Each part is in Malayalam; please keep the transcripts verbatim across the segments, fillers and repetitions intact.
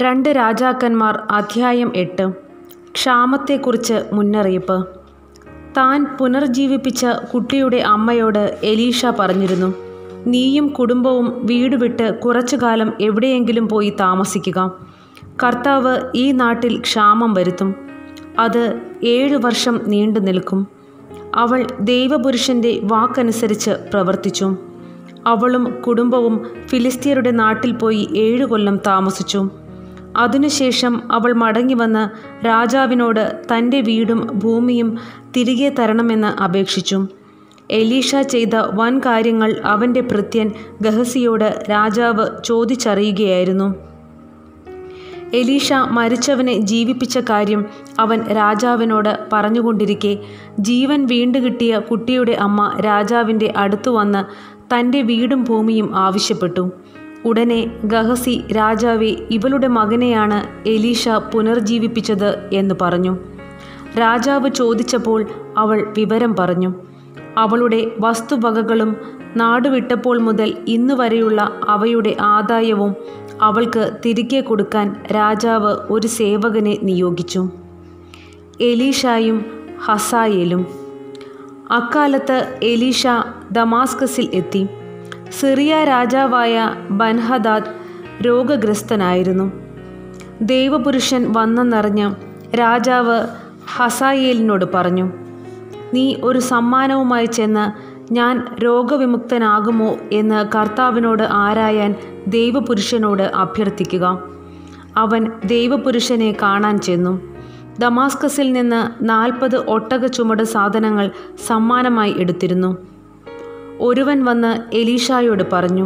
രണ്ട് രാജാക്കന്മാർ അധ്യായം എട്ട്. ക്ഷാമത്തെക്കുറിച്ച് മുന്നറിയിപ്പ്. താൻ പുനർജീവിപ്പിച്ച കുട്ടിയുടെ അമ്മയോട് എലീഷ പറഞ്ഞിരുന്നു, നീയും കുടുംബവും വീട് വിട്ട് കുറച്ചു കാലം എവിടെയെങ്കിലും പോയി താമസിക്കുക. കർത്താവ് ഈ നാട്ടിൽ ക്ഷാമം വരുത്തും. അത് ഏഴു വർഷം നീണ്ടു നിൽക്കും. അവൾ ദൈവപുരുഷൻ്റെ വാക്കനുസരിച്ച് പ്രവർത്തിച്ചു. അവളും കുടുംബവും ഫിലിസ്ത്യരുടെ നാട്ടിൽ പോയി ഏഴു കൊല്ലം താമസിച്ചു. അതിനുശേഷം അവൾ മടങ്ങി വന്ന് രാജാവിനോട് തൻ്റെ വീടും ഭൂമിയും തിരികെ തരണമെന്ന് അപേക്ഷിച്ചു. എലീഷ ചെയ്ത വൻ കാര്യങ്ങൾ അവൻ്റെ ഭൃത്യൻ ഗഹസിയോട് രാജാവ് ചോദിച്ചറിയുകയായിരുന്നു. എലീഷ മരിച്ചവനെ ജീവിപ്പിച്ച കാര്യം അവൻ രാജാവിനോട് പറഞ്ഞുകൊണ്ടിരിക്കെ ജീവൻ വീണ്ടുകിട്ടിയ കുട്ടിയുടെ അമ്മ രാജാവിൻ്റെ അടുത്തു വന്ന് തൻ്റെ വീടും ഭൂമിയും ആവശ്യപ്പെട്ടു. ഉടനെ ഗഹസി, രാജാവേ, ഇവളുടെ മകനെയാണ് എലീഷ പുനർജീവിപ്പിച്ചത് എന്ന് പറഞ്ഞു. രാജാവ് ചോദിച്ചപ്പോൾ അവൾ വിവരം പറഞ്ഞു. അവളുടെ വസ്തുവകകളും നാടുവിട്ടപ്പോൾ മുതൽ ഇന്നു വരെയുള്ള അവയുടെ ആദായവും അവൾക്ക് തിരികെ കൊടുക്കാൻ രാജാവ് ഒരു സേവകനെ നിയോഗിച്ചു, എലീഷായും ഹസായേലും. അക്കാലത്ത് എലീഷ ദമാസ്കസിൽ എത്തി. സിറിയ രാജാവായ ബൻഹദാദ് രോഗഗ്രസ്തനായിരുന്നു. ദൈവപുരുഷൻ വന്നെന്നറിഞ്ഞ് രാജാവ് ഹസായേലിനോട് പറഞ്ഞു, നീ ഒരു സമ്മാനവുമായി ചെന്ന് ഞാൻ രോഗവിമുക്തനാകുമോ എന്ന് കർത്താവിനോട് ആരായാൻ ദൈവപുരുഷനോട് അഭ്യർത്ഥിക്കുക. അവൻ ദൈവപുരുഷനെ കാണാൻ ചെന്നു. ദമാസ്കസിൽ നിന്ന് നാൽപ്പത് ഒട്ടക ചുമട് സാധനങ്ങൾ സമ്മാനമായി എടുത്തിരുന്നു. ഒരുവൻ വന്ന് എലീഷായോട് പറഞ്ഞു,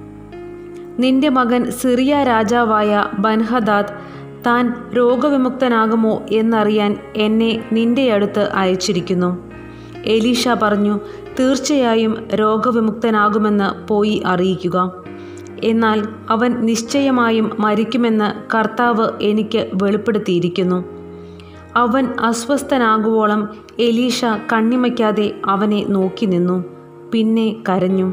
നിന്റെ മകൻ സിറിയ രാജാവായ ബൻഹദാദ് താൻ രോഗവിമുക്തനാകുമോ എന്നറിയാൻ എന്നെ നിന്റെ അടുത്ത് അയച്ചിരിക്കുന്നു. എലീഷ പറഞ്ഞു, തീർച്ചയായും രോഗവിമുക്തനാകുമെന്ന് പോയി അറിയിക്കുക. എന്നാൽ അവൻ നിശ്ചയമായും മരിക്കുമെന്ന് കർത്താവ് എനിക്ക് വെളിപ്പെടുത്തിയിരിക്കുന്നു. അവൻ അസ്വസ്ഥനാകുവോളം എലീഷ കണ്ണിമയ്ക്കാതെ അവനെ നോക്കി നിന്നു. പിന്നെ കരഞ്ഞു.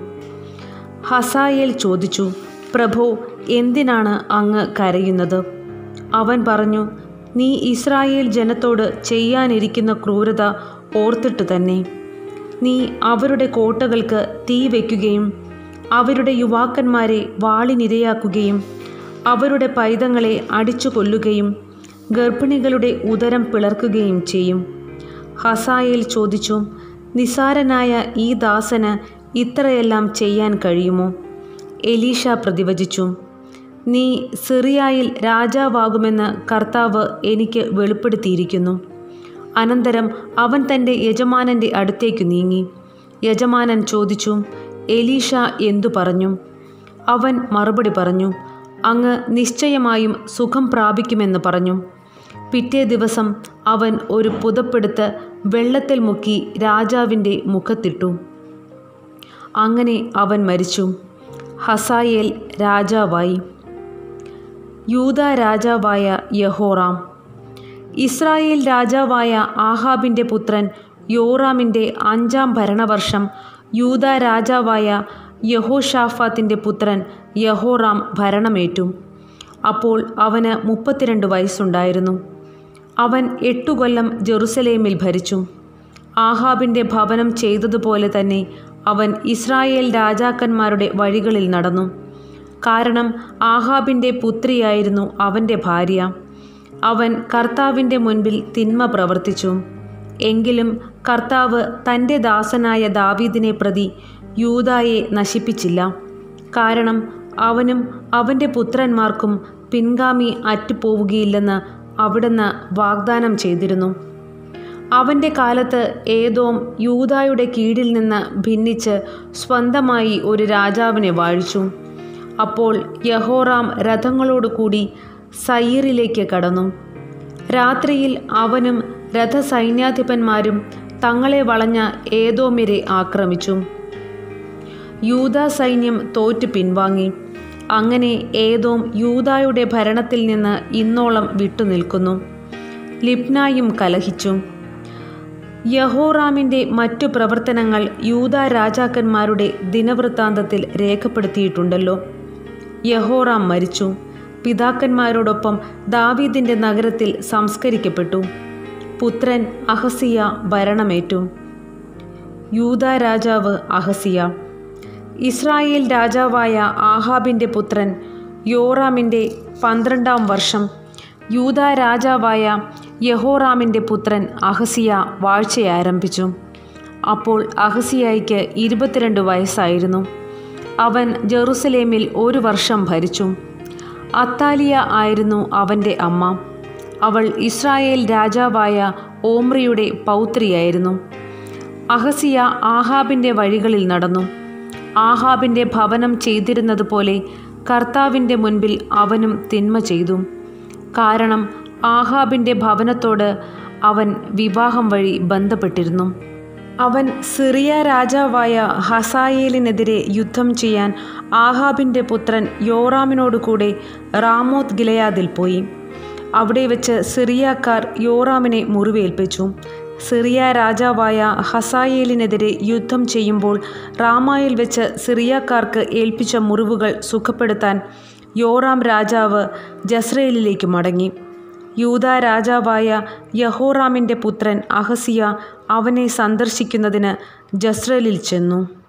ഹസായേൽ ചോദിച്ചു, പ്രഭോ, എന്തിനാണ് അങ്ങ് കരയുന്നത്? അവൻ പറഞ്ഞു, നീ ഇസ്രായേൽ ജനത്തോട് ചെയ്യാനിരിക്കുന്ന ക്രൂരത ഓർത്തിട്ട് തന്നെ. നീ അവരുടെ കോട്ടകൾക്ക് തീ വയ്ക്കുകയും അവരുടെ യുവാക്കന്മാരെ വാളിനിരയാക്കുകയും അവരുടെ പൈതങ്ങളെ അടിച്ചു കൊല്ലുകയും ഗർഭിണികളുടെ ഉദരം പിളർക്കുകയും ചെയ്യും. ഹസായേൽ ചോദിച്ചു, നിസാരനായ ഈ ദാസന് ഇത്രയെല്ലാം ചെയ്യാൻ കഴിയുമോ? എലീഷ പ്രതിവചിച്ചു, നീ സിറിയയിൽ രാജാവാകുമെന്ന് കർത്താവ് എനിക്ക് വെളിപ്പെടുത്തിയിരിക്കുന്നു. അനന്തരം അവൻ തൻ്റെ യജമാനൻ്റെ അടുത്തേക്ക് നീങ്ങി. യജമാനൻ ചോദിച്ചു, എലീഷ എന്തു പറഞ്ഞു? അവൻ മറുപടി പറഞ്ഞു, അങ്ങ് നിശ്ചയമായും സുഖം പ്രാപിക്കുമെന്ന് പറഞ്ഞു. പിറ്റേ ദിവസം അവൻ ഒരു പുതപ്പെടുത്ത് വെള്ളത്തിൽ മുക്കി രാജാവിൻ്റെ മുഖത്തിട്ടു. അങ്ങനെ അവൻ മരിച്ചു. ഹസായേൽ രാജാവായി. യൂദാ രാജാവായ യഹോറാം. ഇസ്രായേൽ രാജാവായ ആഹാബിൻ്റെ പുത്രൻ യോറാമിൻ്റെ അഞ്ചാം ഭരണവർഷം യൂദാ രാജാവായ യഹോഷാഫാത്തിൻ്റെ പുത്രൻ യഹോറാം ഭരണമേറ്റു. അപ്പോൾ അവന് മുപ്പത്തിരണ്ട് വയസ്സുണ്ടായിരുന്നു. അവൻ എട്ടു കൊല്ലം ജെറുസലേമിൽ ഭരിച്ചു. ആഹാബിൻ്റെ ഭവനം ചെയ്തതുപോലെ തന്നെ അവൻ ഇസ്രായേൽ രാജാക്കന്മാരുടെ വഴികളിൽ നടന്നു. കാരണം ആഹാബിൻ്റെ പുത്രിയായിരുന്നു അവൻ്റെ ഭാര്യ. അവൻ കർത്താവിൻ്റെ മുൻപിൽ തിന്മ പ്രവർത്തിച്ചു. എങ്കിലും കർത്താവ് തൻ്റെ ദാസനായ ദാവീദിനെ പ്രതി യൂദായെ നശിപ്പിച്ചില്ല. കാരണം അവനും അവൻ്റെ പുത്രന്മാർക്കും പിൻഗാമി അറ്റുപോവുകയില്ലെന്ന് അവിടുന്ന് വാഗ്ദാനം ചെയ്തിരുന്നു. അവൻ്റെ കാലത്ത് ഏദോം യൂദായുടെ കീഴിൽ നിന്ന് ഭിന്നിച്ച് സ്വന്തമായി ഒരു രാജാവിനെ വാഴിച്ചു. അപ്പോൾ യഹോറാം രഥങ്ങളോടുകൂടി സയീറിലേക്ക് കടന്നു. രാത്രിയിൽ അവനും രഥസൈന്യാധിപന്മാരും തങ്ങളെ വളഞ്ഞ ഏദോമ്യരെ ആക്രമിച്ചു. യൂദാ സൈന്യം തോറ്റു പിൻവാങ്ങി. അങ്ങനെ ഏദോം യൂദായുടെ ഭരണത്തിൽ നിന്ന് ഇന്നോളം വിട്ടുനിൽക്കുന്നു. ലിബ്നായും കലഹിച്ചു. യഹോറാമിൻ്റെ മറ്റു പ്രവർത്തനങ്ങൾ യൂദാ രാജാക്കന്മാരുടെ ദിനവൃത്താന്തത്തിൽ രേഖപ്പെടുത്തിയിട്ടുണ്ടല്ലോ. യഹോറാം മരിച്ചു. പിതാക്കന്മാരോടൊപ്പം ദാവീദിൻ്റെ നഗരത്തിൽ സംസ്കരിക്കപ്പെട്ടു. പുത്രൻ അഹസിയ ഭരണമേറ്റു. യൂദാ രാജാവ് അഹസിയ. ഇസ്രായേൽ രാജാവായ ആഹാബിൻ്റെ പുത്രൻ യോറാമിൻ്റെ പന്ത്രണ്ടാം വർഷം യൂദാ രാജാവായ യഹോറാമിൻ്റെ പുത്രൻ അഹസിയ വാഴ്ചയാരംഭിച്ചു. അപ്പോൾ അഹസിയായ്ക്ക് ഇരുപത്തിരണ്ട് വയസ്സായിരുന്നു. അവൻ ജെറുസലേമിൽ ഒരു വർഷം ഭരിച്ചു. അത്താലിയ ആയിരുന്നു അവൻ്റെ അമ്മ. അവൾ ഇസ്രായേൽ രാജാവായ ഓമ്രിയുടെ പൗത്രിയായിരുന്നു. അഹസിയ ആഹാബിൻ്റെ വഴികളിൽ നടന്നു. ആഹാബിൻ്റെ ഭവനം ചെയ്തിരുന്നതുപോലെ കർത്താവിൻ്റെ മുൻപിൽ അവനും തിന്മ ചെയ്തു. കാരണം ആഹാബിൻ്റെ ഭവനത്തോട് അവൻ വിവാഹം വഴി ബന്ധപ്പെട്ടിരുന്നു. അവൻ സിറിയ രാജാവായ ഹസായേലിനെതിരെ യുദ്ധം ചെയ്യാൻ ആഹാബിൻ്റെ പുത്രൻ യോറാമിനോട് കൂടെ റാമോത്ത് ഗിലെയാദിൽ പോയി. അവിടെ വെച്ച് സിറിയക്കാർ യോറാമിനെ മുറിവേൽപ്പിച്ചു. സിറിയ രാജാവായ ഹസായേലിനെതിരെ യുദ്ധം ചെയ്യുമ്പോൾ റാമായിൽ വെച്ച് സിറിയക്കാർക്ക് ഏൽപ്പിച്ച മുറിവുകൾ സുഖപ്പെടുത്താൻ യോറാം രാജാവ് ജസ്രയേലിലേക്ക് മടങ്ങി. യൂദാ രാജാവായ യഹോറാമിൻ്റെ പുത്രൻ അഹസിയ അവനെ സന്ദർശിക്കുന്നതിന് ജസ്രയേലിൽ ചെന്നു.